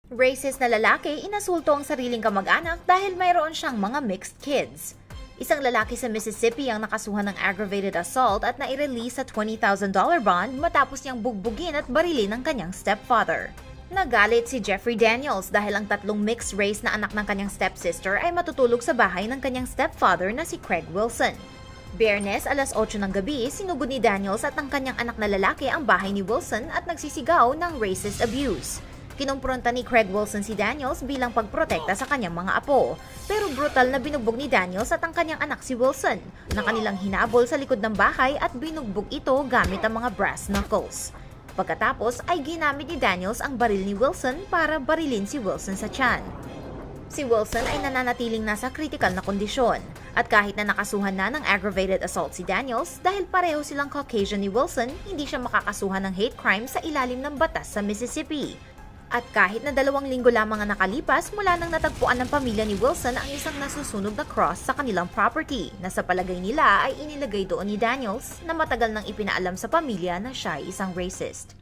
Racist na lalaki inasulto ang sariling kamag-anak dahil mayroon siyang mga mixed kids. Isang lalaki sa Mississippi ang nakasuhan ng aggravated assault at nai-release sa $20,000 bond matapos niyang bugbugin at barilin ang kanyang stepfather. Nagalit si Jeffrey Daniels dahil ang tatlong mixed race na anak ng kanyang stepsister ay matutulog sa bahay ng kanyang stepfather na si Craig Wilson. Biyernes, alas 8 ng gabi, sinugod ni Daniels at ang kanyang anak na lalaki ang bahay ni Wilson at nagsisigaw ng racist abuse. Kinumpronta ni Craig Wilson si Daniels bilang pag-protekta sa kanyang mga apo. Pero brutal na binugbog ni Daniels at ang kanyang anak si Wilson na kanilang hinabol sa likod ng bahay at binugbog ito gamit ang mga brass knuckles. Pagkatapos ay ginamit ni Daniels ang baril ni Wilson para barilin si Wilson sa tiyan. Si Wilson ay nananatiling nasa critical na kondisyon at kahit na nakasuhan na ng aggravated assault si Daniels dahil pareho silang Caucasian ni Wilson, hindi siya makakasuhan ng hate crime sa ilalim ng batas sa Mississippi. At kahit na 2 linggo lamang ang nakalipas mula nang natagpuan ng pamilya ni Wilson ang isang nasusunog na cross sa kanilang property na sa palagay nila ay inilagay doon ni Daniels na matagal nang ipinaalam sa pamilya na siya ay isang racist.